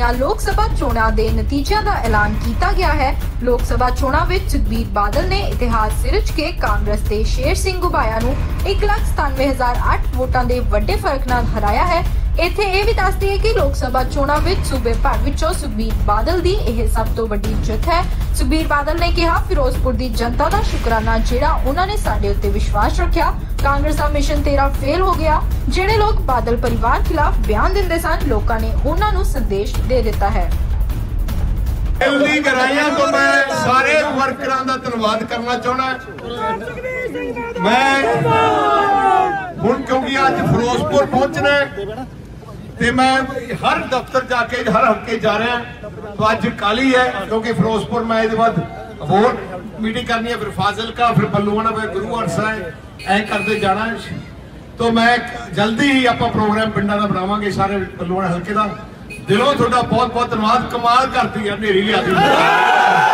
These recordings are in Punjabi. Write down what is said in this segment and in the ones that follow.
ਦੀਆਂ ਲੋਕ ਸਭਾ ਚੋਣਾਂ ਦੇ ਨਤੀਜਿਆਂ ਦਾ ਐਲਾਨ ਕੀਤਾ ਗਿਆ ਹੈ। ਲੋਕ ਸਭਾ ਚੋਣਾਂ ਵਿੱਚ ਸੁਖਬੀਰ ਬਾਦਲ ਨੇ ਇਤਿਹਾਸ ਸਿਰਜ ਕੇ ਕਾਂਗਰਸ ਦੇ ਸ਼ੇਰ ਸਿੰਘ ਘੁਬਾਇਆ ਨੂੰ 1,97,008 ਵੋਟਾਂ ਦੇ ਵੱਡੇ ਫਰਕ ਨਾਲ ਹਰਾਇਆ ਹੈ। ਇੱਥੇ ਇਹ ਵੀ ਦੱਸ ਦਈਏ ਕਿ ਲੋਕ ਸਭਾ ਚੋਣਾਂ ਵਿੱਚ ਸੂਬੇ ਭਰ ਵਿੱਚੋਂ ਸੁਖਬੀਰ ਬਾਦਲ ਦੀ ਇਹ ਸਭ ਤੋਂ ਵੱਡੀ ਜਿੱਤ ਹੈ। ਸੁਖਬੀਰ ਬਾਦਲ ਨੇ ਕਿਹਾ, ਫਿਰੋਜ਼ਪੁਰ ਦੀ ਜਨਤਾ ਦਾ ਸ਼ੁਕਰਾਨਾ ਜਿਹੜਾ ਉਹਨਾਂ ਨੇ ਸਾਡੇ ਉੱਤੇ ਵਿਸ਼ਵਾਸ ਰੱਖਿਆ। ਕਾਂਗਰਸ ਦਾ ਮਿਸ਼ਨ 13 ਫੇਲ ਹੋ ਗਿਆ। ਜਿਹੜੇ ਲੋਕ ਬਾਦਲ ਪਰਿਵਾਰ ਖਿਲਾਫ ਬਿਆਨ ਦਿੰਦੇ ਸਨ, ਲੋਕਾਂ ਨੇ ਉਹਨਾਂ ਨੂੰ ਸੰਦੇਸ਼ ਦੇ ਦਿੱਤਾ ਹੈ। ਜਲਦੀ ਕਰਾਈਆਂ ਤੋਂ ਮੈਂ ਸਾਰੇ ਵਰਕਰਾਂ ਦਾ ਧੰਨਵਾਦ ਕਰਨਾ ਚਾਹੁੰਦਾ। ਮੈਂ ਹੁਣ ਕਿਉਂਕਿ ਅੱਜ ਫਿਰੋਜ਼ਪੁਰ ਪਹੁੰਚਣਾ ਤੇ मैं हर दफ्तर जाके हर हल्के जा रहा तो अज कल ही है क्योंकि फिरोजपुर मैं इसके बाद होर मीटिंग करनी है, फिर फाजिलका, फिर बल्लूआना, फिर गुरु हरसा ऐ करते जाना। तो मैं जल्दी ही आप प्रोग्राम पिंडा का बनावांगे सारे बल्लूआना हल्के का। दिलों थोड़ा बहुत बहुत धन्यवाद। कमाल करती है नेरी लिया।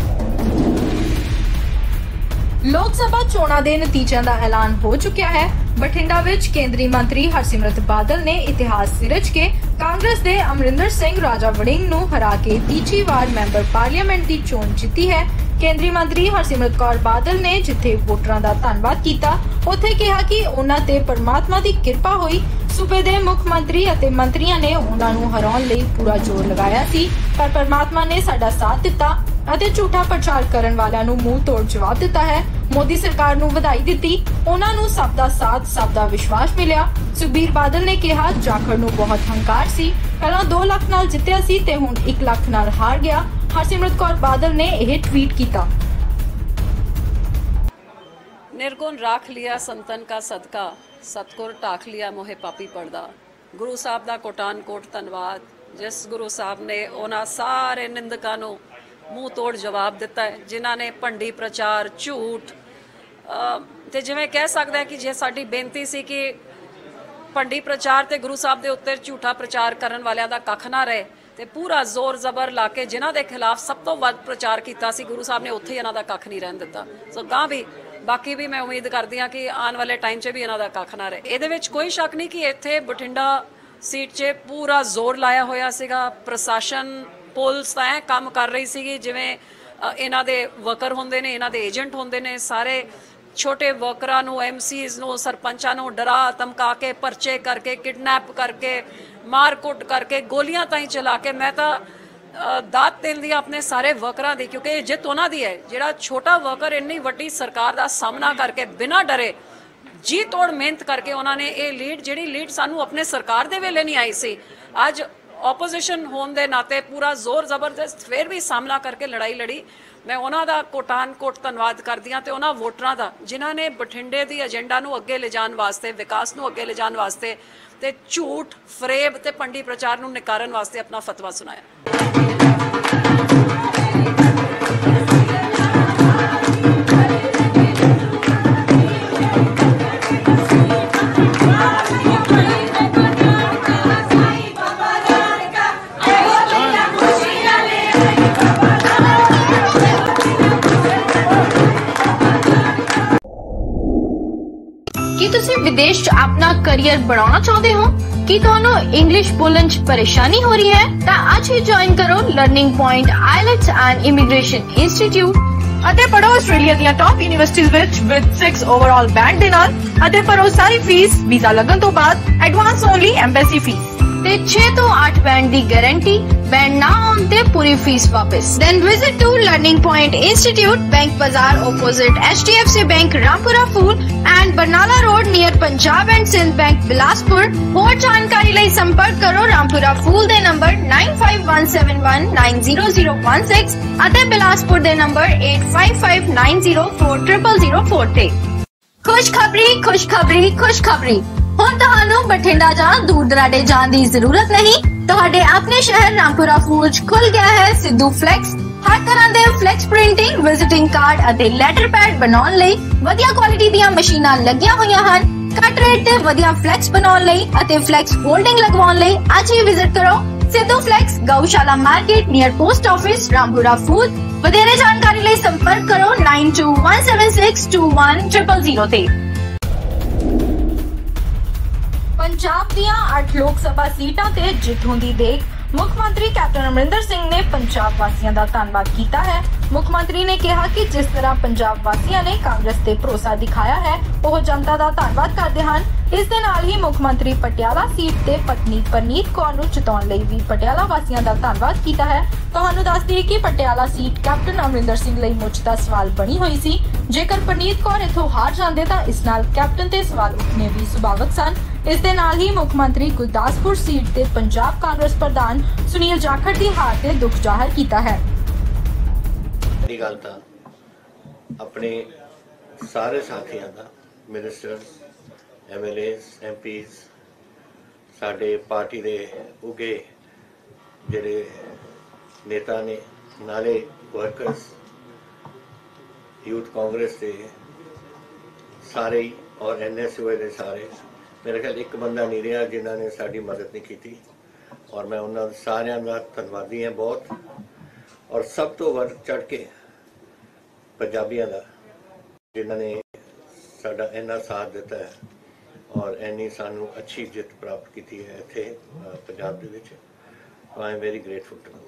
ਲੋਕ ਸਭਾ ਚੋਣਾਂ ਦੇ ਨਤੀਜਿਆਂ ਦਾ ਐਲਾਨ ਹੋ ਚੁੱਕਿਆ ਹੈ। ਬਠਿੰਡਾ ਵਿੱਚ ਕੇਂਦਰੀ ਮੰਤਰੀ ਹਰਸਿਮਰਤ ਬਾਦਲ ਨੇ ਇਤਿਹਾਸ ਸਿਰਜ ਕੇ ਕਾਂਗਰਸ ਦੇ ਅਮਰਿੰਦਰ ਸਿੰਘ ਰਾਜਾ ਵੜਿੰਗ ਨੂੰ ਹਰਾ ਕੇ ਤੀਜੀ ਵਾਰ ਮੈਂਬਰ ਪਾਰਲੀਮੈਂਟ ਦੀ ਚੋਣ ਜਿੱਤੀ ਹੈ। ਕੇਂਦਰੀ ਮੰਤਰੀ ਹਰਸਿਮਰਤ ਕੌਰ ਬਾਦਲ ਨੇ ਜਿੱਥੇ ਵੋਟਰਾਂ ਦਾ ਧੰਨਵਾਦ ਕੀਤਾ, ਉੱਥੇ ਕਿਹਾ ਕਿ ਉਹਨਾਂ ਤੇ ਪਰਮਾਤਮਾ ਦੀ ਕਿਰਪਾ ਹੋਈ। ਸੂਬੇ ਦੇ ਮੁੱਖ ਮੰਤਰੀ ਅਤੇ ਮੰਤਰੀਆਂ ਨੇ ਉਹਨਾਂ ਨੂੰ ਹਰਾਉਣ ਲਈ ਪੂਰਾ ਜ਼ੋਰ ਲਗਾਇਆ ਸੀ, ਪਰ ਪਰਮਾਤਮਾ ਨੇ ਸਾਡਾ ਸਾਥ ਦਿੱਤਾ ਅਤੇ ਝੂਠਾ ਪ੍ਰਚਾਰ ਕਰਨ ਵਾਲਿਆਂ ਨੂੰ ਮੂੰਹ ਤੋੜ ਜਵਾਬ ਦਿੱਤਾ ਹੈ। ਮੋਦੀ ਸਰਕਾਰ ਨੂੰ ਵਧਾਈ ਦਿੱਤੀ। ਉਹਨਾਂ ਨੂੰ ਸਭ ਦਾ ਸਾਥ, ਸਭ ਦਾ ਵਿਸ਼ਵਾਸ ਮਿਲਿਆ। ਸੁਖਬੀਰ ਬਾਦਲ ਨੇ ਕਿਹਾ, ਜਾਖੜ ਨੂੰ ਬਹੁਤ ਹੰਕਾਰ ਸੀ, ਪਹਿਲਾਂ 2 ਲੱਖ ਨਾਲ ਜਿੱਤਿਆ ਸੀ ਤੇ ਹੁਣ 1 ਲੱਖ ਨਾਲ ਹਾਰ ਗਿਆ। ਹਰਸਿਮਰਤ ਕੌਰ ਬਾਦਲ ਨੇ ਇਹ ਟਵੀਟ ਕੀਤਾ। निर्गुण राख लिया संतन का सदका, सतगुर टाख लिया मोहे पापी पड़दा। गुरु साहब का कोटान कोट धन्नवाद, जिस गुरु साहब ने उन्होंने सारे निंदकां नूं मूँह तोड़ जवाब दिता है, जिन्हां ने भंडी प्रचार, झूठ ते जिवें कह सकदा है कि जे साडी बेनती सी कि भंडी प्रचार ते गुरु साहब दे उत्ते झूठा प्रचार करन वालियां दा कख ना रहे ते पूरा जोर जबर ला के जिन्हां दे खिलाफ सब तो वध प्रचार कीता सी, गुरु साहब ने उत्थे ही इन्हां दा कख नहीं रहन दिता। सो गां भी बाकी भी मैं उम्मीद करती हाँ कि आने वाले टाइम च भी इन्हां दा कख ना रहे। इहदे विच कोई शक नहीं कि इत्थे बठिंडा सीट 'च पूरा जोर लाया होया सीगा। प्रशासन पुलिस तां ऐ काम कर रही सीगी जिवें इन्हां दे वर्कर हुंदे ने, इन्हां दे एजेंट हुंदे ने। सारे छोटे वर्करां नूं, MCs नूं, सरपंचां नूं डरा धमका के, परचे करके, किडनैप करके, मार कुट करके, गोलियां ताईं चला के मैं तां दात देन दी अपने सारे वर्करां दी, क्योंकि जित उन्हां दी है। जिहड़ा छोटा वर्कर इन्नी वड्डी सरकार दा सामना करके बिना डरे जी तोड़ मेहनत करके उन्होंने ये लीड, जिहड़ी लीड सानू अपने सरकार दे वेले नहीं आई सी, अज ओपोजिशन होने के नाते पूरा जोर जबरदस्त फिर भी सामना करके लड़ाई लड़ी। मैं उन्हां दा कोटान कोट धन्नवाद करदी हां ते उन्हां वोटरां दा जिन्हां ने बठिंडे दी एजेंडा नूं अगे ले जाण वास्ते, विकास नूं अगे ले जाण वास्ते ते झूठ, फरेब ते भंडी प्रचार नूं निकारन वास्ते अपना फतवा सुनाया। ਕੀ ਤੁਸੀਂ ਵਿਦੇਸ਼ 'ਚ ਆਪਣਾ ਕੈਰੀਅਰ ਬਣਾਉਣਾ ਚਾਹੁੰਦੇ ਹੋ? ਕੀ ਤੁਹਾਨੂੰ ਇੰਗਲਿਸ਼ ਬੋਲਣ 'ਚ ਪਰੇਸ਼ਾਨੀ ਹੋ ਰਹੀ ਹੈ? ਤਾਂ ਅੱਜ ਹੀ ਜੁਆਇਨ ਕਰੋ learning point IELTS and immigration institute ਅਤੇ ਪੜ੍ਹੋ ਆਸਟ੍ਰੇਲੀਆ ਦੀਆਂ ਟੌਪ ਯੂਨੀਵਰਸਿਟੀਜ਼ ਵਿੱਚ ਵਿਦ 6 ਓਵਰਆਲ ਬੈਂਡ ਦੇ ਨਾਲ ਅਤੇ ਭਰੋ ਸਾਰੀ ਫੀਸ ਵੀਜ਼ਾ ਲੱਗਣ ਤੋਂ ਬਾਅਦ, ਐਡਵਾਂਸ ਓਨਲੀ ਐਮਬੈਸੀ ਫੀਸ ਤੇ 6 ਤੋਂ 8 ਬੈਂਡ ਦੀ ਗਾਰੰਟੀ, बैंड ना होने ते पूरी फीस वापस। Then visit to Learning Point Institute, Bank Bazaar opposite HDFC Bank, Rampura Fool and Barnala Road near Punjab and Sindh Bank, Bilaspur। और जानकारी लिए संपर्क करो रामपुरा फूल दे नंबर 9517190016 ਅਤੇ ਬਿਲਾਸਪੁਰ ਦੇ ਨੰਬਰ 8559040004 ਤੇ। खुशखबरी खुशखबरी खुशखबरी, ਹੁਣ ਤੁਹਾਨੂੰ ਬਠਿੰਡਾ ਜਾਂ ਦੂਰ ਦਰਾਡੇ ਜਾਣ ਦੀ ਜ਼ਰੂਰਤ ਨਹੀਂ। ਤੁਹਾਡੇ ਆਪਣੇ ਸ਼ਹਿਰ ਰਾਮਪੁਰਾ ਫੂਲ 'ਚ ਖੁੱਲ ਗਿਆ ਹੈ ਸਿੱਧੂ ਫਲੈਕਸ। ਹਰ ਤਰ੍ਹਾਂ ਦੇ ਫਲੈਕਸ ਪ੍ਰਿੰਟਿੰਗ, ਵਿਜ਼ਿਟਿੰਗ ਕਾਰਡ ਅਤੇ ਲੈਟਰ ਪੈਡ ਬਣਾਉਣ ਲਈ ਵਧੀਆ ਕੁਆਲਿਟੀ ਦੀਆਂ ਮਸ਼ੀਨਾਂ ਲੱਗੀਆਂ ਹੋਈਆਂ ਹਨ। ਘੱਟ ਰੇਟ ਤੇ ਵਧੀਆ ਫਲੈਕਸ ਬਣਾਉਣ ਲਈ ਅਤੇ ਫਲੈਕਸ ਹੋਲਡਿੰਗ ਲਗਵਾਉਣ ਲਈ ਅੱਜ ਹੀ ਵਿਜ਼ਿਟ ਕਰੋ Sidhu flex, Gaushala market near post office, Rampura Phul. ਵਧੇਰੇ ਜਾਣਕਾਰੀ ਲਈ ਸੰਪਰਕ ਕਰੋ 9217621000 ਤੇ। पंजाब दियां 8 लोक सभा सीटां ते जित होंदी देख ਮੁੱਖ ਮੰਤਰੀ ਕੈਪਟਨ ਅਮਰਿੰਦਰ ਸਿੰਘ ਨੇ ਪੰਜਾਬ ਵਾਸੀਆਂ ਦਾ ਧੰਨਵਾਦ ਕੀਤਾ ਹੈ। ਮੁੱਖ ਮੰਤਰੀ ਨੇ ਕਿਹਾ ਕਿ ਜਿਸ ਤਰ੍ਹਾਂ ਪੰਜਾਬ ਵਾਸੀਆਂ ਨੇ ਕਾਂਗਰਸ ਤੇ ਭਰੋਸਾ ਦਿਖਾਇਆ ਹੈ, ਉਹ ਜਨਤਾ ਦਾ ਧੰਨਵਾਦ ਕਰਦੇ ਹਨ। ਇਸ ਦੇ ਨਾਲ ਹੀ ਮੁੱਖ ਮੰਤਰੀ ਪਟਿਆਲਾ ਸੀਟ ਤੇ ਪਤਨੀ ਪਰਨੀਤ ਕੌਰ ਨੂੰ ਜਿਤਾਉਣ ਲਈ ਵੀ ਪਟਿਆਲਾ ਵਾਸੀਆਂ ਦਾ ਧੰਨਵਾਦ ਕੀਤਾ ਹੈ। ਤੁਹਾਨੂੰ ਦੱਸ ਦਈਏ ਕਿ ਪਟਿਆਲਾ ਸੀਟ ਕੈਪਟਨ ਅਮਰਿੰਦਰ ਸਿੰਘ ਲਈ ਮੁੱਛ ਦਾ ਸਵਾਲ ਬਣੀ ਹੋਈ ਸੀ। ਜੇਕਰ ਪਰਨੀਤ ਕੌਰ ਇੱਥੋਂ ਹਾਰ ਜਾਂਦੇ ਤਾਂ ਇਸ ਨਾਲ ਕੈਪਟਨ ਤੇ ਸਵਾਲ ਉੱਠਣੇ ਵੀ ਸੁਭਾਵਿਕ ਸਨ। ਇਸ ਦੇ ਨਾਲ ਹੀ ਮੁੱਖ ਮੰਤਰੀ ਗੁਰਦਾਸਪੁਰ ਸੀਟ ਤੇ ਪੰਜਾਬ ਕਾਂਗਰਸ ਪ੍ਰਧਾਨ ਸੁਨੀਲ ਜਾਖੜ ਦੀ ਹਾਰ ਤੇ ਦੁੱਖ ਜ਼ਾਹਰ ਕੀਤਾ ਹੈ। ਗੱਲ ਤਾਂ ਆਪਣੇ ਸਾਰੇ ਸਾਥੀਆਂ ਦਾ, ਮਿਨਿਸਟਰਸ, MLAs, MPs, ਸਾਡੇ ਪਾਰਟੀ ਦੇ ਉੱਗੇ ਜਿਹੜੇ नेता ने, नाले वर्कर्स, यूथ कांग्रेस के सारे ही और NSU के सारे, मेरे ख्याल एक बंदा नहीं रहा जिन्होंने साड़ी मदद नहीं की और मैं उन्होंने सारे का धन्यवादी हैं बहुत। और सब तो बढ़ चढ़ के पंजाबियों का जिन्होंने साडा इन्ना साथ दिता है और इन्नी सानू अच्छी जित प्राप्त की है इत्थे पंजाब दे विच। I am very grateful to.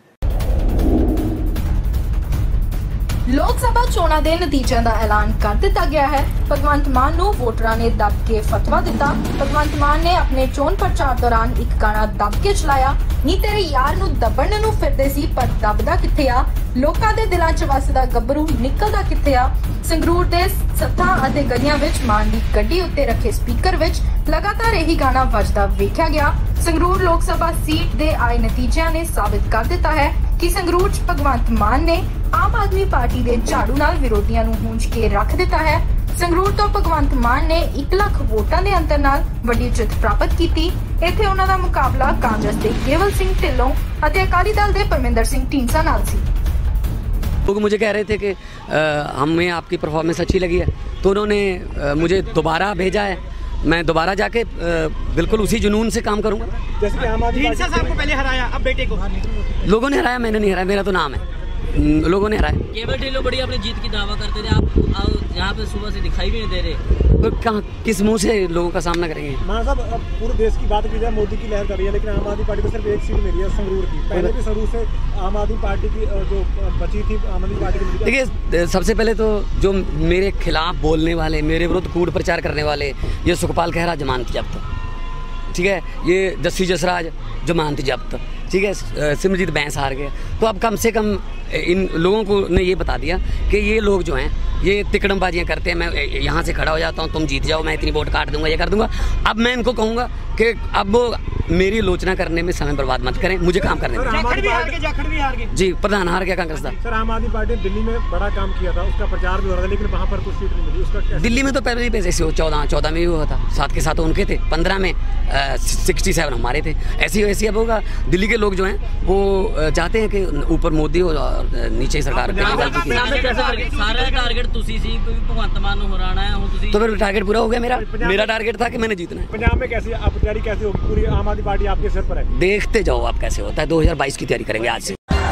Lok Sabha ਚੋਣਾਂ ਦੇ ਨਤੀਜਿਆਂ ਦਾ ਐਲਾਨ ਕਰ ਦਿੱਤਾ ਗਿਆ ਹੈ। ਭਗਵੰਤ ਮਾਨ ਨੂੰ ਵੋਟਰਾਂ ਨੇ ਦੱਬ ਕੇ ਫਤਵਾ ਦਿੱਤਾ। ਭਗਵੰਤ ਮਾਨ ਨੇ ਆਪਣੇ ਚੋਣ ਪ੍ਰਚਾਰ ਦੌਰਾਨ ਇੱਕ ਗਾਣਾ ਦੱਬ ਕੇ ਚਲਾਇਆ, ਨੀ ਤੇਰੇ ਯਾਰ ਨੂੰ ਦੱਬਣ ਨੂੰ ਫਿਰਦੇ ਸੀ ਪਰ ਦੱਬਦਾ ਕਿੱਥੇ ਆ, ਲੋਕਾਂ ਦੇ ਦਿਲਾਂ 'ਚ ਵਸਦਾ ਗੱਭਰੂ ਨਿਕਲਦਾ ਕਿੱਥੇ ਆ। ਸੰਗਰੂਰ ਦੇ ਸੱਥਾਂ ਅਤੇ ਗਲੀਆਂ ਵਿੱਚ ਮਾਨ ਦੀ ਗੱਡੀ ਉੱਤੇ ਰੱਖੇ ਸਪੀਕਰ ਵਿੱਚ ਲਗਾਤਾਰ ਇਹੀ ਗਾਣਾ ਵੱਜਦਾ ਵੇਖਿਆ ਗਿਆ। ਸੰਗਰੂਰ ਲੋਕ ਸਭਾ ਸੀਟ ਦੇ ਆਏ ਨਤੀਜਿਆਂ ਨੇ ਸਾਬਿਤ ਕਰ ਦਿੱਤਾ ਹੈ ਕਿ ਸੰਗਰੂਰ 'ਚ ਭਗਵੰਤ ਮਾਨ ਨੇ ਆਮ ਆਦਮੀ ਪਾਰਟੀ ਦੇ ਝਾੜੂ ਨਾਲ ਵਿਰੋਧੀਆਂ ਨੂੰ ਹੂੰਝ ਕੇ ਰੱਖ ਦਿੱਤਾ ਹੈ। ਸੰਗਰੂਰ ਤੋਂ ਭਗਵੰਤ ਮਾਨ ਨੇ 1 ਲੱਖ ਵੋਟਾਂ ਦੇ ਅੰਤਰ ਨਾਲ ਵੱਡੀ ਜਿੱਤ ਪ੍ਰਾਪਤ ਕੀਤੀ। ਇੱਥੇ ਉਹਨਾਂ ਦਾ ਮੁਕਾਬਲਾ ਕਾਂਗਰਸ ਦੇ ਕੇਵਲ ਸਿੰਘ ਢਿੱਲੋਂ ਅਤੇ ਅਕਾਲੀ ਦਲ ਦੇ ਪਰਮਿੰਦਰ ਸਿੰਘ ਢੀਂਡਸਾ ਨਾਲ ਸੀ। लोग मुझे कह रहे थे कि हमें आपकी परफॉर्मेंस अच्छी लगी है, तो उन्होंने मुझे दोबारा भेजा है। मैं दोबारा जाके बिल्कुल उसी जुनून से काम करूंगा। जैसे कि आम आदमी पार्टी साहब को पहले हराया, अब बेटे को लोगों ने हराया, मैंने नहीं हराया, मेरा तो नाम है, लोगों ने हराया। केवल ढिल्लों बड़ी अपनी जीत की दावा करते थे, आप यहाँ पे सुबह से दिखाई भी नहीं दे रहे। तो कहाँ किस मुंह से लोगों का सामना करेंगे? मान साहब, अब पूरे देश की बात की जाए, मोदी की लहर कर रही है, लेकिन आम आदमी पार्टी को सिर्फ एक सीट मिली है संगरूर की। पहले भी संगरूर से आम आदमी पार्टी की जो बची थी, आम आदमी पार्टी की। देखिए, सबसे पहले तो जो मेरे खिलाफ बोलने वाले, मेरे विरुद्ध कूट प्रचार करने वाले, ये सुखपाल खैरा जमानत जब्त, ठीक है, ये जस्सी जसराज जमानत जब्त, ठीक है, सिमरजीत बैंस हार गया। तो अब कम से कम इन लोगों को ने ये बता दिया कि ये लोग जो हैं ये तिकड़मबाजियाँ करते हैं। मैं यहाँ से खड़ा हो जाता हूँ, तुम जीत जाओ, मैं इतनी वोट काट दूंगा, ये कर दूंगा। अब मैं इनको कहूँगा कि अब वो मेरी आलोचना करने में समय बर्बाद मत करें, मुझे काम करने दें। जाखड़ भी हार गए जी, प्रधान हार गया कांग्रेस का। सर, आम आदमी पार्टी दिल्ली में बड़ा काम किया था, उसका प्रचार भी हो रहा था, लेकिन वहाँ पर कुछ सीट नहीं मिली। उसका दिल्ली में तो पहले ही पैसे 14 में भी हुआ था, 7 के 7 उनके थे, 15 में 67 हमारे थे। ऐसी अब होगा। दिल्ली के लोग जो हैं वो चाहते हैं कि ऊपर मोदी हो और नीचे सरकार। सारा टारगेट तुसी सी, भगवंत मान नूं हराना है, हुण तुसी। तो फिर टारगेट पूरा हो गया मेरा टारगेट था कि मैंने जीतना है। पंजाब में कैसी आप तैयारी कैसे होगी? पूरी आम आदमी पार्टी आपके सिर पर है, देखते जाओ आप कैसे होता है। 2022 की तैयारी करेंगे आज से।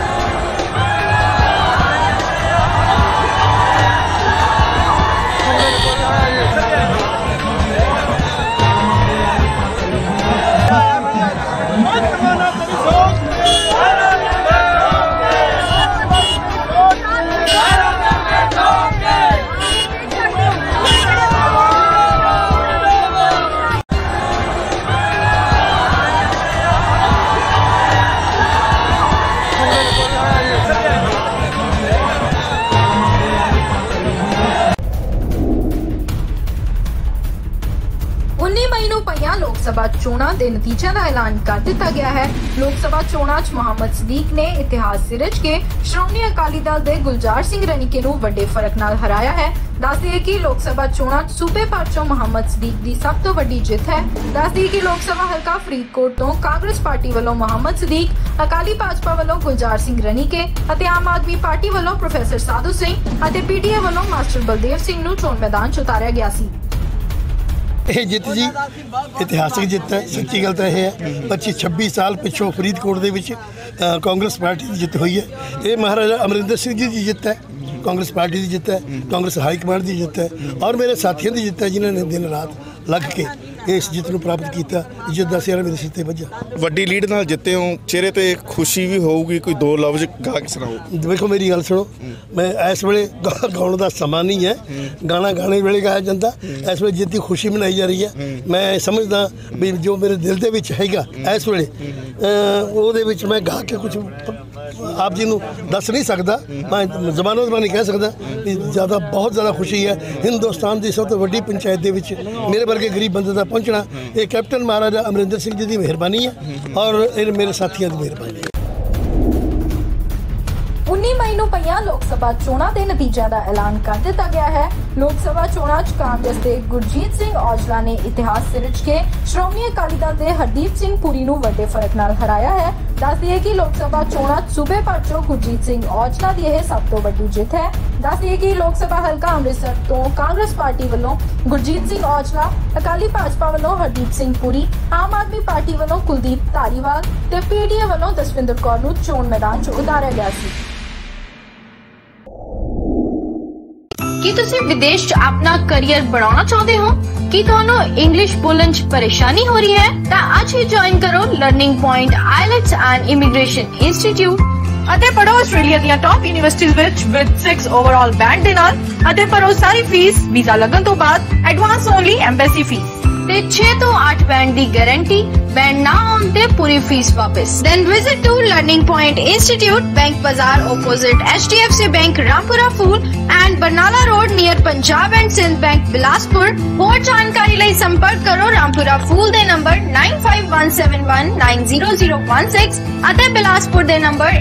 लोक सभा चोणां दे नतीजों का ऐलान कर दिता गया है। लोक सभा चोणां च मोहम्मद सदीक ने इतिहास सिरज के श्रोमणी अकाली दल दे गुलजार सिंह रनीके नूं वड्डे फर्क नाल हराया है। दस दिए कि लोक सभा चोणां च सूबे भर चों मोहम्मद सदीक दी सब तो वड्डी जित है। दस दिए कि लोक सभा हलका फरीदकोट तो कांग्रेस पार्टी वालों मोहम्मद सदीक, अकाली भाजपा वालों गुलजार सिंह रनीके अते आम आदमी पार्टी वालों प्रोफेसर साधु सिंह अते PTI वालों मास्टर बलदेव सिंह नूं चोण मैदान च उतारिया गया सी। ਇਹ ਜਿੱਤ ਜੀ ਇਤਿਹਾਸਿਕ ਜਿੱਤ ਹੈ। ਸੱਚੀ ਗੱਲ ਤਾਂ ਇਹ ਹੈ 25-26 ਸਾਲ ਪਿੱਛੋਂ ਫਰੀਦਕੋਟ ਦੇ ਵਿੱਚ ਕਾਂਗਰਸ ਪਾਰਟੀ ਦੀ ਜਿੱਤ ਹੋਈ ਹੈ। ਇਹ ਮਹਾਰਾਜਾ ਅਮਰਿੰਦਰ ਸਿੰਘ ਜੀ ਦੀ ਜਿੱਤ ਹੈ, ਕਾਂਗਰਸ ਪਾਰਟੀ ਦੀ ਜਿੱਤ ਹੈ, ਕਾਂਗਰਸ ਹਾਈ ਕਮਾਂਡ ਦੀ ਜਿੱਤ ਹੈ ਔਰ ਮੇਰੇ ਸਾਥੀਆਂ ਦੀ ਜਿੱਤ ਹੈ ਜਿਨ੍ਹਾਂ ਨੇ ਦਿਨ ਰਾਤ ਲੱਗ ਕੇ ਇਸ ਜਿੱਤ ਨੂੰ ਪ੍ਰਾਪਤ ਕੀਤਾ। ਇੱਜ਼ਤ ਦਾ ਸਿਹਰਾ ਮੇਰੇ ਸਿਰ ਤੇ ਵੱਜਾ। ਵੱਡੀ ਲੀਡ ਨਾਲ ਜਿੱਤੇ ਹੋ, ਚਿਹਰੇ ਤੇ ਖੁਸ਼ੀ ਵੀ ਹੋਊਗੀ, ਕੋਈ ਦੋ ਲਫ਼ਜ਼ ਗਾ ਕੇ ਸੁਣਾਓ। ਦੇਖੋ ਮੇਰੀ ਗੱਲ ਸੁਣੋ, ਮੈਂ ਇਸ ਵੇਲੇ ਗਾਉਣ ਦਾ ਸਮਾਂ ਨਹੀਂ ਹੈ, ਗਾਣਾ ਗਾਣੇ ਵੇਲੇ ਗਾਇਆ ਜਾਂਦਾ। ਇਸ ਵੇਲੇ ਜਿੱਤ ਦੀ ਖੁਸ਼ੀ ਮਨਾਈ ਜਾ ਰਹੀ ਹੈ। ਮੈਂ ਸਮਝਦਾ ਵੀ ਜੋ ਮੇਰੇ ਦਿਲ ਦੇ ਵਿੱਚ ਹੈਗਾ ਇਸ ਵੇਲੇ ਉਹਦੇ ਵਿੱਚ ਮੈਂ ਗਾ ਕੇ ਕੁਝ ਆਪ ਜੀ ਨੂੰ ਦੱਸ ਨਹੀਂ ਸਕਦਾ। ਮੈਂ ਜ਼ਬਾਨੋਂ ਜ਼ਬਾਨੀ ਕਹਿ ਸਕਦਾ ਵੀ ਜ਼ਿਆਦਾ ਬਹੁਤ ਜ਼ਿਆਦਾ ਖੁਸ਼ੀ ਹੈ। ਹਿੰਦੁਸਤਾਨ ਦੀ ਸਭ ਤੋਂ ਵੱਡੀ ਪੰਚਾਇਤ ਦੇ ਵਿੱਚ ਮੇਰੇ ਵਰਗੇ ਗਰੀਬ ਬੰਦੇ ਦਾ ਪਹੁੰਚਣਾ ਇਹ ਕੈਪਟਨ ਮਹਾਰਾਜਾ ਅਮਰਿੰਦਰ ਸਿੰਘ ਜੀ ਦੀ ਮਿਹਰਬਾਨੀ ਹੈ ਔਰ ਇਹ ਮੇਰੇ ਸਾਥੀਆਂ ਦੀ ਮਿਹਰਬਾਨੀ ਹੈ। 19 ਮਈ ਨੂੰ ਪਈਆਂ ਲੋਕ ਸਭਾ ਚੋਣਾਂ ਦੇ ਨਤੀਜਿਆਂ ਦਾ ਐਲਾਨ ਕਰ ਦਿੱਤਾ ਗਿਆ ਹੈ। ਲੋਕ ਸਭਾ ਚੋਣਾਂ 'ਚ ਕਾਂਗਰਸ ਦੇ ਗੁਰਜੀਤ ਸਿੰਘ ਔਜਲਾ ਨੇ ਇਤਿਹਾਸ ਸਿਰਜ ਕੇ ਸ਼੍ਰੋਮਣੀ ਅਕਾਲੀ ਦਲ ਦੇ ਹਰਦੀਪ ਸਿੰਘ ਪੁਰੀ ਨੂੰ ਵੱਡੇ ਫਰਕ ਨਾਲ ਹਰਾਇਆ ਹੈ। ਦੱਸ ਦਈਏ ਕਿ ਲੋਕ ਸਭਾ ਚੋਣਾਂ 'ਚ ਸੂਬੇ ਭਰ 'ਚੋਂ ਗੁਰਜੀਤ ਸਿੰਘ ਔਜਲਾ ਦੀ ਇਹ ਸਭ ਤੋਂ ਵੱਡੀ ਜਿੱਤ ਹੈ। ਦੱਸ ਦਈਏ ਕਿ ਲੋਕ ਸਭਾ ਹਲਕਾ ਅੰਮ੍ਰਿਤਸਰ ਤੋਂ ਕਾਂਗਰਸ ਪਾਰਟੀ ਵੱਲੋਂ ਗੁਰਜੀਤ ਸਿੰਘ ਔਜਲਾ, ਅਕਾਲੀ ਭਾਜਪਾ ਵੱਲੋਂ ਹਰਦੀਪ ਸਿੰਘ ਪੁਰੀ, ਆਮ ਆਦਮੀ ਪਾਰਟੀ ਵੱਲੋਂ ਕੁਲਦੀਪ ਧਾਲੀਵਾਲ ਤੇ ਪੀਡੀਏ ਵੱਲੋਂ ਦਸਵਿੰਦਰ ਕੌਰ ਨੂੰ ਚੋਣ ਮੈਦਾਨ 'ਚ ਉਤਾਰਿਆ ਗਿਆ ਸੀ। ਕੀ ਤੁਸੀਂ ਵਿਦੇਸ਼ 'ਚ ਆਪਣਾ ਕੈਰੀਅਰ ਬਣਾਉਣਾ ਚਾਹੁੰਦੇ ਹੋ? ਕੀ ਤੁਹਾਨੂੰ ਇੰਗਲਿਸ਼ ਬੋਲਣ 'ਚ ਪਰੇਸ਼ਾਨੀ ਹੋ ਰਹੀ ਹੈ? ਤਾਂ ਅੱਜ ਹੀ ਜੁਆਇਨ ਕਰੋ learning point IELTS and immigration institute ਅਤੇ ਪੜ੍ਹੋ ਆਸਟ੍ਰੇਲੀਆ ਦੀਆਂ ਟੌਪ ਯੂਨੀਵਰਸਿਟੀਜ਼ ਵਿੱਚ ਵਿਦ 6 ਓਵਰਆਲ ਬੈਂਡ ਦੇ ਨਾਲ ਅਤੇ ਭਰੋ ਸਾਰੀ ਫੀਸ ਵੀਜ਼ਾ ਲੱਗਣ ਤੋਂ ਬਾਅਦ ਐਡਵਾਂਸ ਓਨਲੀ ਐਮਬੈਸੀ ਫੀਸ ਤੇ 6 ਤੋਂ 8 ਬੈਂਡ ਦੀ ਗਾਰੰਟੀ। ਬੈਂਡ ਨਾ ਹੋਣ ਤੇ ਪੂਰੀ ਫੀਸ ਵਾਪਸ। Then visit to Learning Point Institute, Bank Bazaar opposite HDFC Bank, Rampura Fool and Barnala Road near Punjab and Sindh Bank, Bilaspur। ਹੋਰ ਜਾਣਕਾਰੀ ਲਈ ਸੰਪਰਕ ਕਰੋ ਰਾਮਪੁਰਾ ਫੂਲ ਦੇ ਨੰਬਰ 9517190016 ਅਤੇ ਬਿਲਾਸਪੁਰ ਦੇ ਨੰਬਰ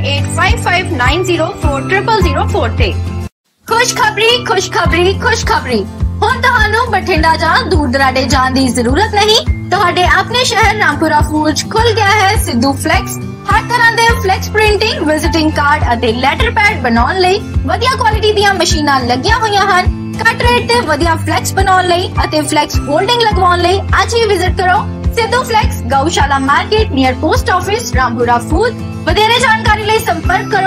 8559040004 ਤੇ। ਖੁਸ਼ਖਬਰੀ ਖੁਸ਼ਖਬਰੀ ਖੁਸ਼ਖਬਰੀ, ਹੁਣ ਤੁਹਾਨੂੰ ਬਠਿੰਡਾ ਜਾਂ ਦੂਰ ਦਰਾਡੇ ਜਾਣ ਦੀ ਜ਼ਰੂਰਤ ਨਹੀਂ। ਤੁਹਾਡੇ ਆਪਣੇ ਸ਼ਹਿਰ ਰਾਮਪੁਰਾ ਫੂਲ 'ਚ ਖੁੱਲ ਗਿਆ ਹੈ ਸਿੱਧੂ ਫਲੈਕਸ। ਹਰ ਤਰ੍ਹਾਂ ਦੇ ਫਲੈਕਸ ਪ੍ਰਿੰਟਿੰਗ, ਵਿਜ਼ਿਟਿੰਗ ਕਾਰਡ ਅਤੇ ਲੈਟਰ ਪੈਡ ਬਣਾਉਣ ਲਈ ਵਧੀਆ ਕੁਆਲਿਟੀ ਦੀਆਂ ਮਸ਼ੀਨਾਂ ਲੱਗੀਆਂ ਹੋਈਆਂ ਹਨ। ਘੱਟ ਰੇਟ ਤੇ ਵਧੀਆ ਫਲੈਕਸ ਬਣਾਉਣ ਲਈ ਅਤੇ ਫਲੈਕਸ ਹੋਲਡਿੰਗ ਲਗਵਾਉਣ ਲਈ ਅੱਜ ਹੀ ਵਿਜ਼ਿਟ ਕਰੋ Sidhu flex, Gaushala market near post office, Rampura Phul. ਵਧੇਰੇ ਜਾਣਕਾਰੀ ਲਈ ਸੰਪਰਕ ਕਰੋ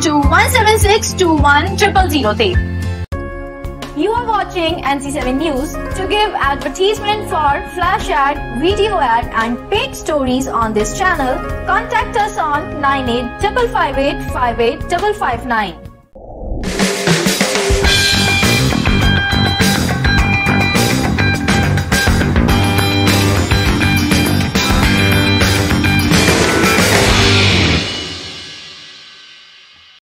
9217621000 ਤੇ। You are watching NC7 News. To give advertisement for flash ad, video ad and paid stories on this channel, contact us on 9855858559.